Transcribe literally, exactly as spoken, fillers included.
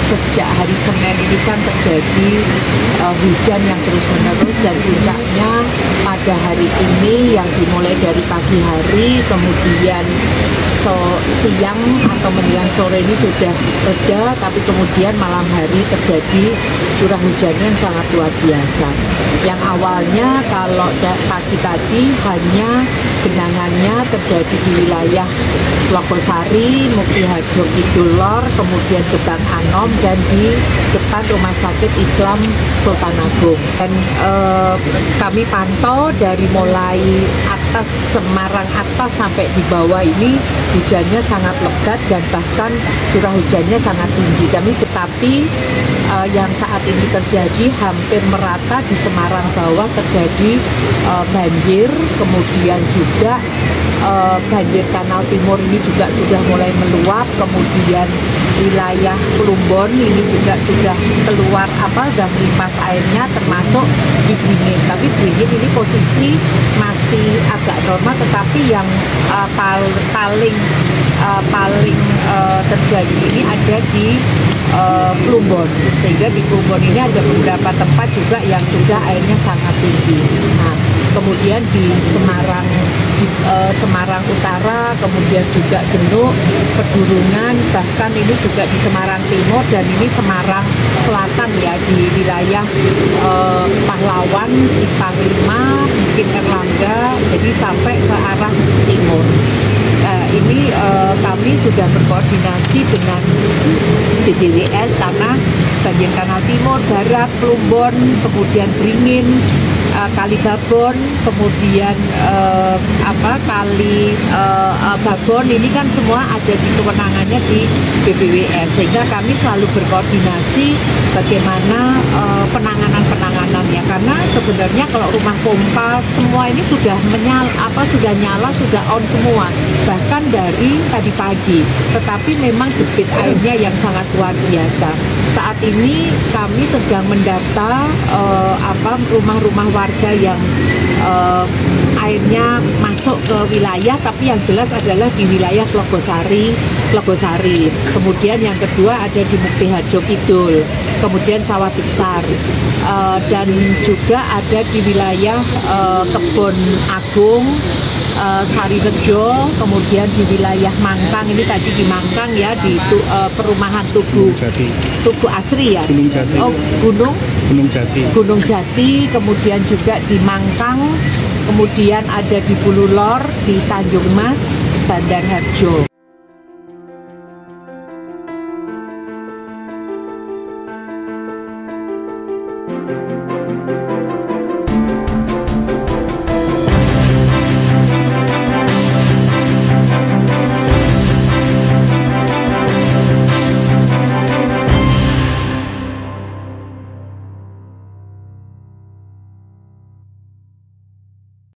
sejak hari Senin ini kan terjadi uh, hujan yang terus-menerus, dan puncaknya pada hari ini yang dimulai dari pagi hari, kemudian so, siang atau menjelang sore ini sudah reda, tapi kemudian malam hari terjadi curah hujan yang sangat luar biasa. Yang awalnya kalau pagi tadi hanya genangannya terjadi di wilayah Logosari, Mukti Harjo Kidul Lor, kemudian Gebang Anom, dan di depan Rumah Sakit Islam Sultan Agung. Dan eh, kami pantau dari mulai atas Semarang atas sampai di bawah ini hujannya sangat lebat dan bahkan curah hujannya sangat tinggi. Kami tetapi uh, yang saat ini terjadi hampir merata di Semarang bawah terjadi uh, banjir, kemudian juga uh, banjir Kanal Timur ini juga sudah mulai meluap, kemudian wilayah Plumbon ini juga sudah keluar apa sudah melimpah airnya, termasuk di Beringin. Tapi Beringin ini posisi masih agak normal, tetapi yang uh, pal paling uh, paling uh, terjadi ini ada di uh, Plumbon, sehingga di Plumbon ini ada beberapa tempat juga yang sudah airnya sangat tinggi. Nah, kemudian di Semarang di, uh, Semarang Utara, kemudian juga Genuk, Pedurungan, bahkan ini juga di Semarang Timur, dan ini Semarang Selatan ya, di wilayah uh, Pahlawan, Simpang lima, mungkin Erlangga, jadi sampai ke arah timur. Uh, ini uh, kami sudah berkoordinasi dengan B D W S karena bagian Kanal Timur, Barat, Plumbon, kemudian Beringin, uh, Kali Babon, kemudian uh, apa Kali uh, uh, Babon, ini kan semua ada di kewenangannya di B B W S, sehingga kami selalu berkoordinasi bagaimana uh, penanganan-penanganannya, karena sebenarnya kalau rumah pompa semua ini sudah menyala, apa sudah nyala, sudah on semua, bahkan dari tadi pagi, tetapi memang debit airnya yang sangat luar biasa. Saat ini kami sedang mendata uh, apa rumah-rumah warga yang uh, airnya masuk ke wilayah, tapi yang jelas adalah di wilayah Logosari, Logosari. Kemudian yang kedua ada di Mukti Harjo Kidul, kemudian Sawah Besar, uh, dan juga ada di wilayah uh, Kebon Agung, uh, Sarirejo, kemudian di wilayah Mangkang, ini tadi di Mangkang ya, di tu, uh, perumahan Tugu Tugu Asri ya, Gunung Jati. Oh, Gunung Gunung Jati Gunung Jati, kemudian juga di Mangkang, kemudian ada di Bululor, di Tanjung Mas, Bandar Harjo. Thank you.